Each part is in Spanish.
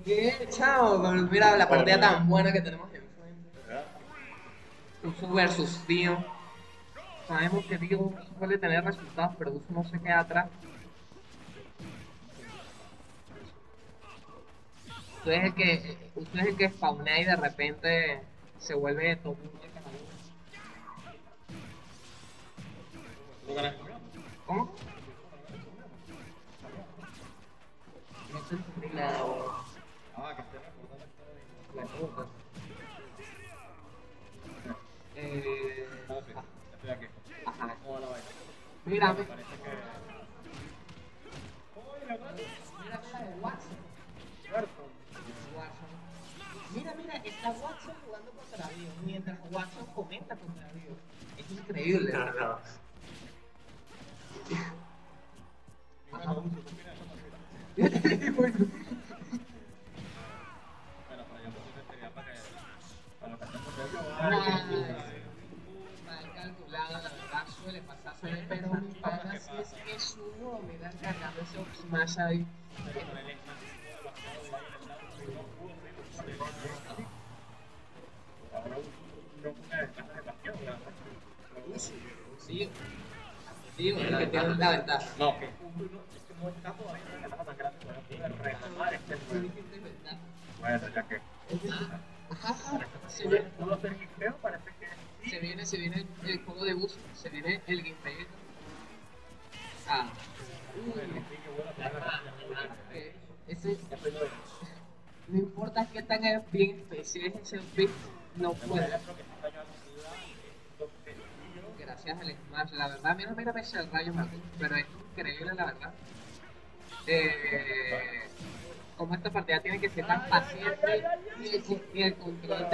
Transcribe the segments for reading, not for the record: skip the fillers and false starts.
¿Qué? Chao, pero mira la partida tan buena que tenemos enfrente. Uso versus Dio. Sabemos que Dio suele tener resultados, pero Uso no se queda atrás. Usted es el que spawnea y de repente se vuelve todo un ¿Cómo? No te entendí nada, bro. La puta. Eh, ajá. Mírame. Mira la de Watson. Watson. Mira, está Watson jugando contra Dio, mientras Watson comenta contra Dio. Es increíble. Ajá. Bueno. Mal calculado, la verdad suele pasar, pero mi pana sí es que es uno, mira cargando ese up smash ahí. Sí, sí, es el que tiene la ventaja. No, que no está todavía en la etapa tan grande, pero puede retomar este juego. Bueno, ya que. Ajá, Se viene, no lo sé, creo, parece que se viene el juego de bus, se viene el gameplay. Ah, ese, no importa qué tan bien especial es ese beat, no puede. Gracias al Smash, la verdad, mira ese rayo Martín, pero es increíble la verdad. Como esta partida tiene que ser tan paciente y el control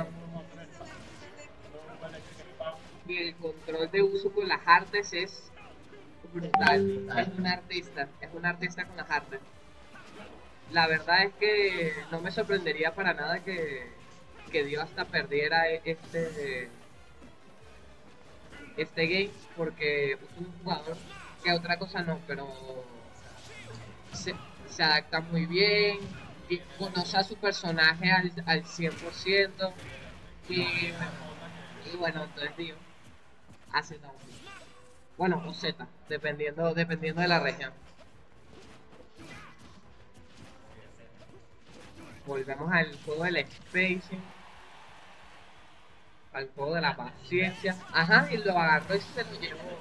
de uso con las artes es brutal. Es un artista con las artes. La verdad es que no me sorprendería para nada que Dio hasta perdiera este game, porque es un jugador que otra cosa no, pero se adapta muy bien, y conoce a su personaje al 100%, y bueno, entonces Dio hace down. Bueno, o Z, dependiendo de la región. Volvemos al juego del spacing, al juego de la paciencia. Ajá, y lo agarró y se lo llevó.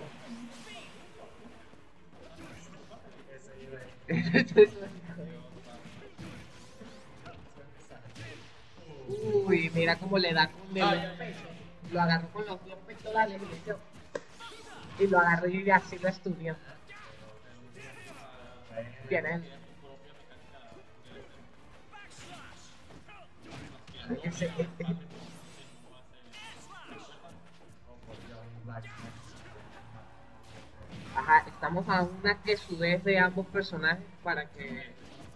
Uy, mira cómo le da con el pecho. Lo agarró con los dos pectorales y lo agarró y así lo estudió. Bien, él. Ajá, estamos a una quesudez de ambos personajes para que...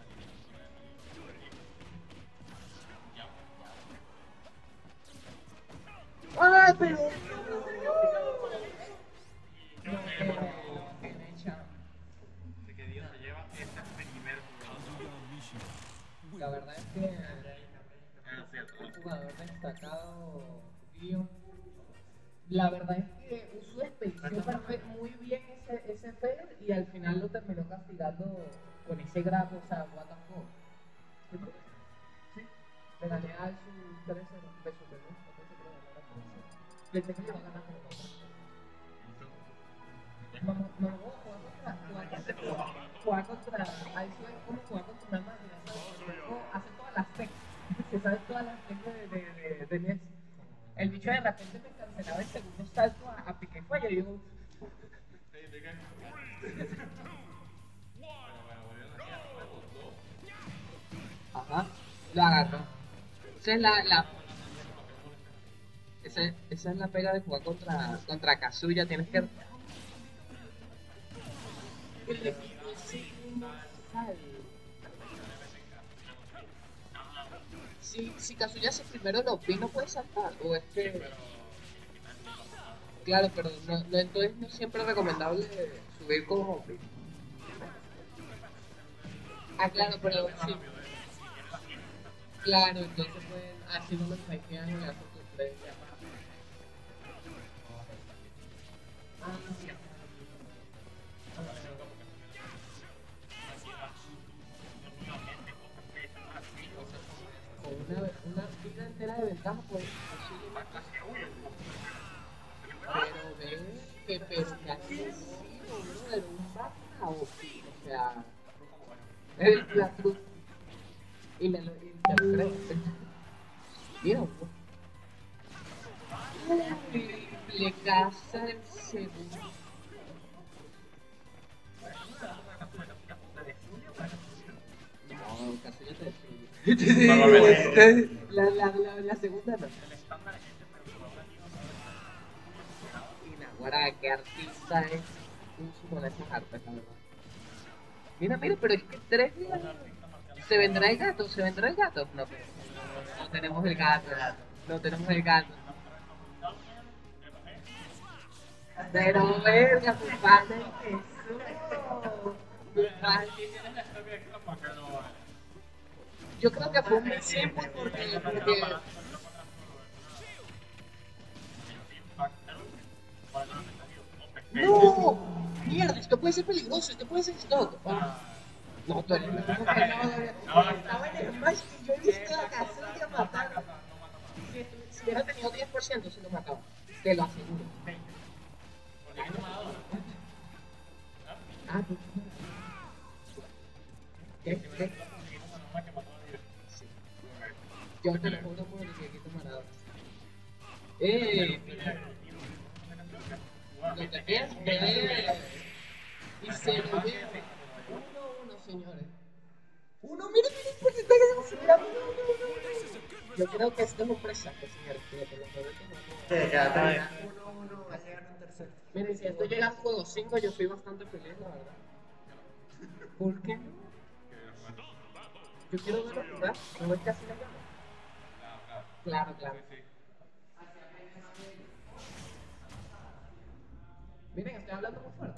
¡Ah, pero! Bien hecha. La verdad es que un jugador destacado, Dio. La verdad es que Uso desperdició muy bien ese fair y al final lo terminó castigando con ese grab, o sea, what the fuck. Sí, le gané a su 13 de Super, ¿no? Pensé que le iba a ganar por otra. No, jugar contra, a eso es como jugar contra una máquina, ¿sabes? Hace todas las techs, se sabe todas las techs de NES. El bicho de repente me cancelaba el segundo salto a pique y falla y digo... Ajá, lo agarró. Esa es esa es la pega de jugar contra Kazuya, tienes que... Si Kazuya hace primero los pin no puede saltar, o es que... Claro, pero entonces no siempre es recomendable subir con Hopi. Ah, claro, pero sí. Claro, entonces pueden, así no me flanquean y hacen tus tres ya para. Ah, sí. Con una vida entera de ventaja, pues posiblemente. Pero pero que asesino, brother, un bacalao. O sea, la cruz. Y te lo creo. Mira, le casa el segundo. No, casi ya te la segunda no. Y Naguará, qué artista es un sumo de esas artes, la verdad. Mira, mira, pero es que 3 días. ¿Se vendrá el gato? ¿Se vendrá el gato? No, pues, no tenemos el gato. No tenemos el gato. Pero verga, tu padre empezó. Tu padre. Yo creo que fue un diciembre porque ¡no! Mierda, esto puede ser peligroso, esto puede ser stock. No, tú eres estaba en el match y yo he visto a Kazuya matar. Si hubiera tenido 10%, se lo mataba. Te lo aseguro. Ah, tú. ¿Qué? Sí. Yo te lo juro por el viejito Maradona. Lo que piensas y se lo ve 1-1, señores. Mira, el porcentaje de velocidad. No. Yo creo que esto es un presaje, señores. Fíjate, los momentos no. 1-1, va a llegar un tercero. Miren, si esto llega al juego 5, yo estoy bastante feliz, la verdad. ¿Por qué no? Yo quiero verlo jugar, no ves que así la gana. Claro. Miren, estoy hablando muy fuerte.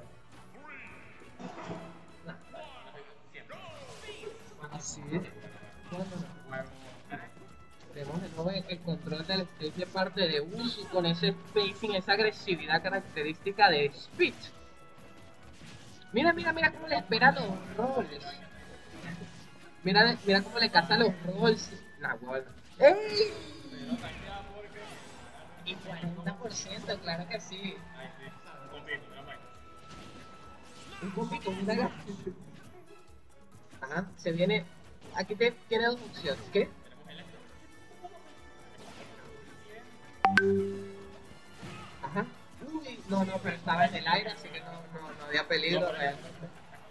No. Así es. Vemos de nuevo el control del stage de parte de Uso con ese spacing, esa agresividad característica de Speed. Mira cómo le espera los rolls. Mira cómo le caza los rolls. ¡Ey! Y 40%, claro que sí. Un poquito, una gana. Ajá, se viene. Aquí tiene dos opciones. ¿Qué? Ajá. Uy, no, pero estaba en el aire, así que no había peligro realmente.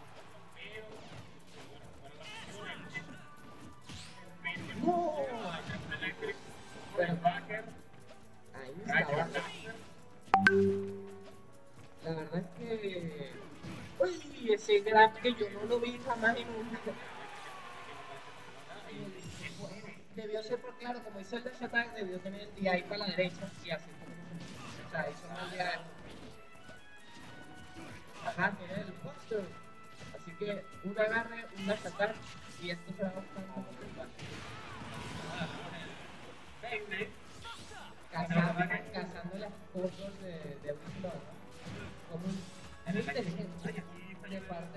No. Pero, ahí estaba. La verdad es que. Uy, ese grab que yo no lo vi jamás en un. Debió ser por claro, como hizo el dash attack, debió tener el DI para la derecha y así como. O sea, hizo mal DI. Ajá, tiene el buster. Así que un agarre, un dash attack y esto se va bastante complicado. Cazando las fotos de Wisdom, como muy inteligente de parte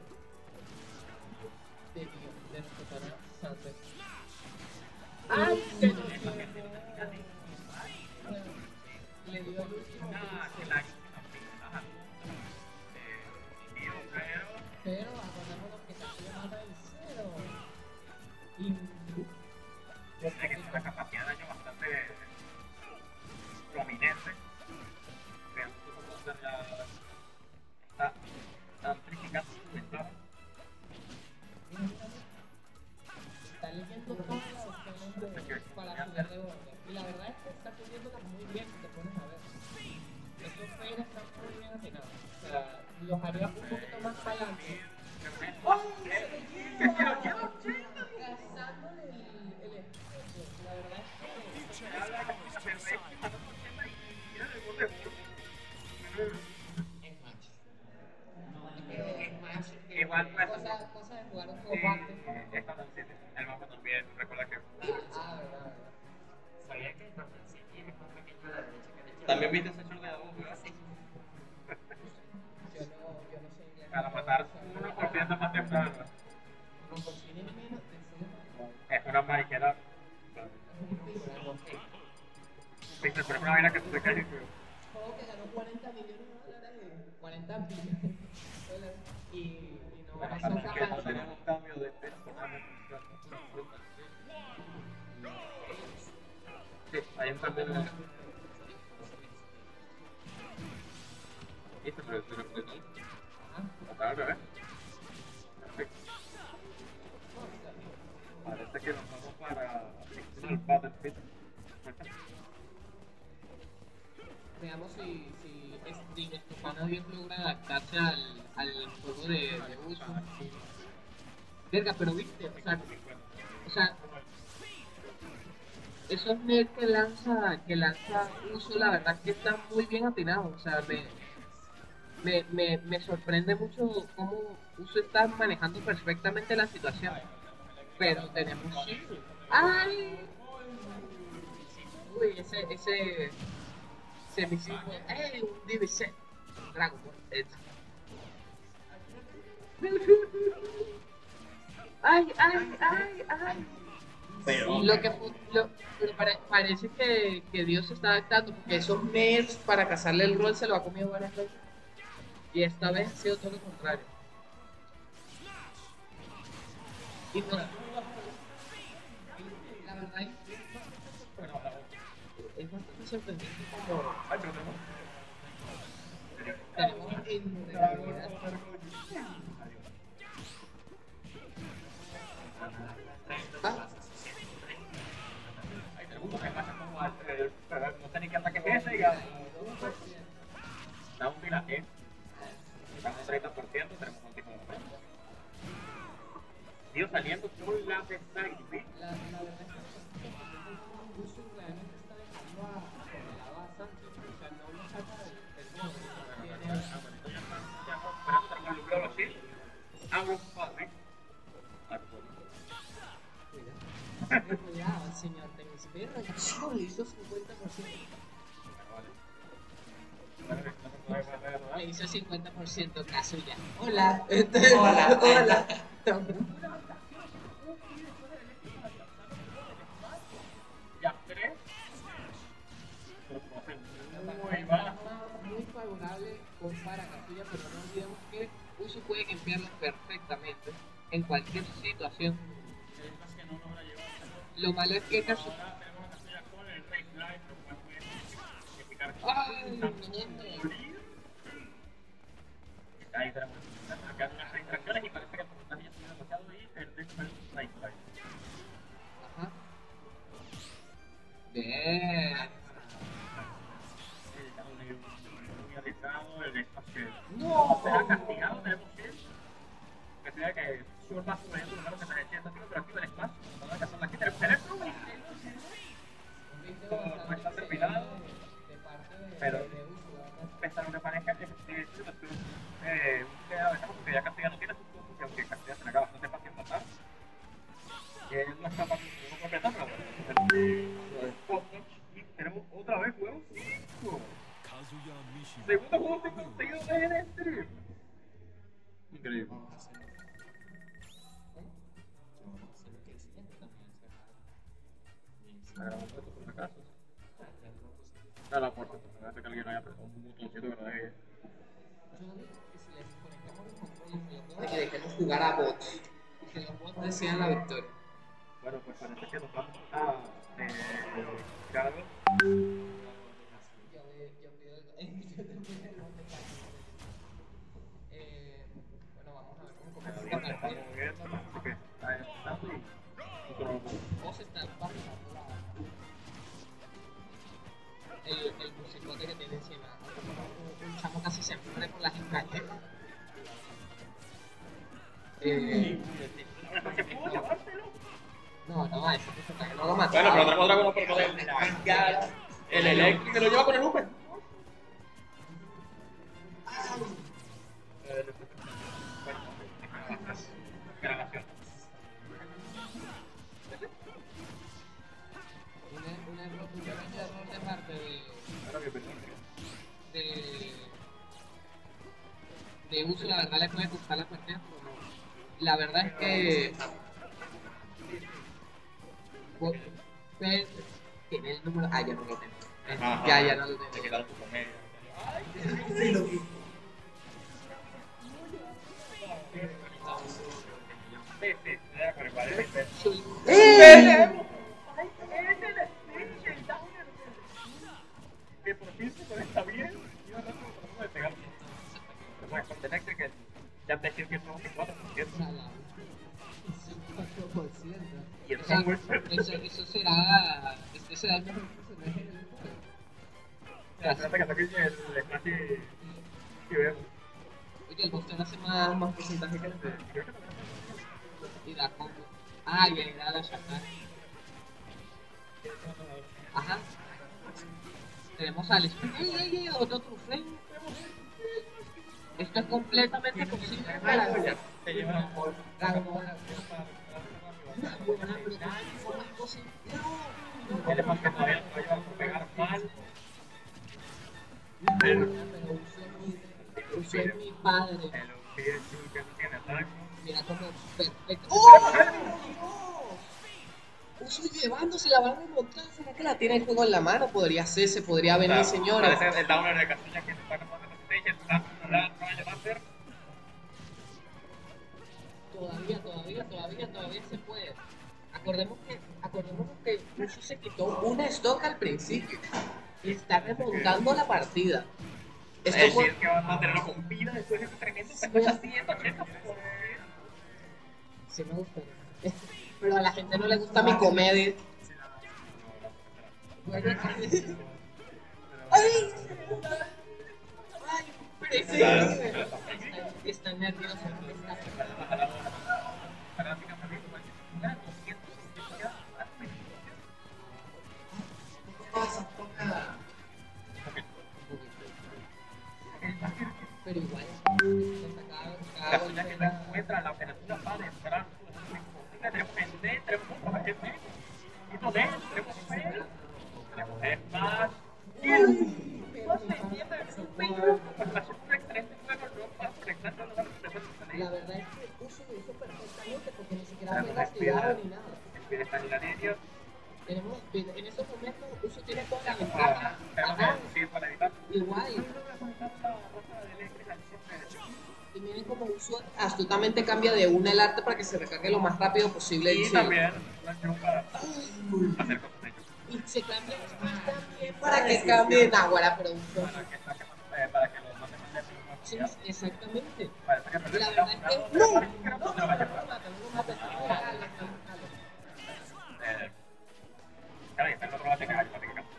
de nuestro canal Sunset. ¡Ay! Se lo le dio el último. Pero acordémonos que Kazuya mata el 0. Y tiene una capacidad de daño bastante prominente. Vean cómo está amplificando su ventaja. Está leyendo todas las opciones para subir de borde. Y la verdad es que está cubriéndolas muy bien si te pones a ver. Estos fails están muy bien afinados. O sea, los haría un poquito más para adelante. ¡Oh! ¡Se lo lleva! Cazándole el escudo. La verdad es que. Es match. Es match. Igual, pues. Cosa de jugar un combate. El mapa también, recuerda que también viste ese short de la voz, ¿verdad? Yo no sé inglés. Para matar 1% más temprano. 1% menos de Es una mariquera. Pero es una vaina que tú te caes y juego que ganó 40 millones de dólares, 40 billones de dólares, y no bueno, pasó que no tenemos cambio de personaje. Sí, hay un cambio de... ¿Viste? Pero está al revés. Perfecto. Parece que nos vamos para el Battlefield. Veamos si nuestro pana bien logra adaptarse al juego de uso. Verga, pero viste, o sea, esos nerds que lanza uso, la verdad que están muy bien atinados. O sea, me sorprende mucho cómo uso está manejando perfectamente la situación. Pero tenemos Shield. ¡Ay! Uy, ese misil. ¡Ey! Un DBC. Dragon Ball. ¡Ay, ay, ay, ay! Pero... Parece que Dios se está adaptando, porque esos nerds para cazarle el rol se lo ha comido varias veces. Y esta vez ha sido todo lo contrario. Y no, la verdad es bastante sorprendente como tenemos invulnerabilidad. No sé ni qué ataque es ese, digamos. Da un pilaje. Estamos 30%, tenemos un tipo de momento. Tío, saliendo con la de Side. La verdad es que Uso realmente está dejando a la base, o sea, no lo saca del modo. Cuidado, señor Tenis. Verga, le hizo 50%. Le hizo 50% caso ya. Hola. Hola. Hola. Ya 3. Muy favorable para Kazuya, pero no olvidemos que Uso puede cambiarlo perfectamente en cualquier situación. Lo malo es que Kazuya... Ahora tenemos una Kazuya con el Rage Light, lo cual puede significar que ¡Ay! ahí tenemos acá unas distracciones y parece que el porcentaje ya está demasiado y el Rage Light. Ajá. Bien. Muy arriesgado, el espacio. No. Será castigado, tenemos que sea que Short va a subir un número que se decía, pero activa el espacio. No hay que hacer la que tenemos Electro. No está terminado. Pero pese a lo que parezca que queda ventaja porque ya Castilla no tiene sus puntos y aunque Castilla se le acaba bastante fácil matar, él no está fácil de completar, pero bueno. Y tenemos otra vez juego 5. Segundo juego 5 seguido de este. Increíble. ¿La grabamos esto por si acaso? No la puerta, me hace que alguien haya apretado un botoncito que no deje. De que dejemos jugar a bots y que los bots decidan la victoria. Bueno, pues parece que nos vamos a Carlos. Bueno, vamos a ver cómo Estamos comienza el partido. moviendo, así que está empezando y nosotros Vos estás bajando el musicote que tiene encima. Un chamo casi se muere por las entrañas. No, eso no lo mata. Bueno, pero tenemos Dragon por poder el eléctrico lo lleva con el Uber. Grabación. Una error de parte de... Ahora que pensamos. que Uso la verdad le puede costar la partida, pero no. La verdad es que Fer tiene el número. Ah, ya no lo tengo. Ya no lo Te tengo. quedaron tu comedia. Sí, lo vi. Sí, ya, pero igual es el que por fin se conecta bien y ahora tratamos de pegar. Bueno, con Electric ya te decir que son 4%. Y eso es muy fuerte. Eso será. Este será el mejor personaje del juego. Trata que saque el Smash y vemos. Oye, el Buster hace más porcentaje que el juego. Creo que también. Y da combo. Ah, y ahí da la Shakai. Ajá. Tenemos al ¡Ey! Otro trofeo. Esto es completamente posible para Se lleva el Smash que todavía no lleva por pegar mal. Pero Uso es mi padre. El Uchi que no tiene ataque. Mira como perfecto. ¡Oh! Uso llevándose la barra de montada. ¿Será que la tiene el juego en la mano? Podría ser, se podría venir, señores. Parece el downer de Castilla que está capaz de resistencia. El no vaya a hacer. Todavía se puede. Acordemos que Uso se quitó una stock al principio. Y está remontando la partida. Esto Es fue. decir, que va a mantenerlo con vida después de ese tremendo pecho a 180. Sí me gusta. Pero a la gente no le gusta mi comedia. Bueno, ¡ay! Pero sí. Está nervioso. Pero igual, Castilla que no encuentra la operación para entrar. Tenemos gente, tenemos otra gente. Y no ven, tenemos fe. Tenemos Smash. Y el no se entiende pero la segunda excelente juego no va a conectar con la la verdad es que Uso lo hizo perfectamente porque ni siquiera fue castigado ni nada. El pie está en la línea. Tenemos, en estos momentos Uso tiene toda la ventaja. Ajá, Para evitar. igual. Y miren cómo Uso astutamente cambia de una el arte para que se recargue lo más rápido posible el Y cielo. también la acción para hacer cosas hechas. Y se cambia también para que cambie de Nahuara, pero Uso. Para que los maten más Sí, lejos. exactamente. Parece que La perder verdad es que no lo matan. Claro, y está en otro lado de caballo,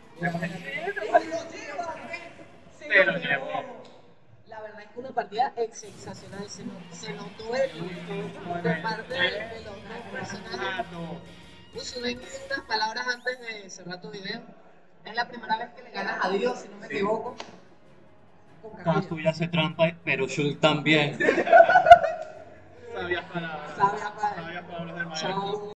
se lo llevó. La verdad es que una partida sensacional. Se notó de parte de los dos personajes. Uso, ven unas palabras antes de cerrar tu video. Es la primera vez que le ganas a Dios, si no me equivoco. Kazuya hace trampa, pero Shulk también. Sabias palabras. Sabias palabras. Sabias palabras del maestro. Chao.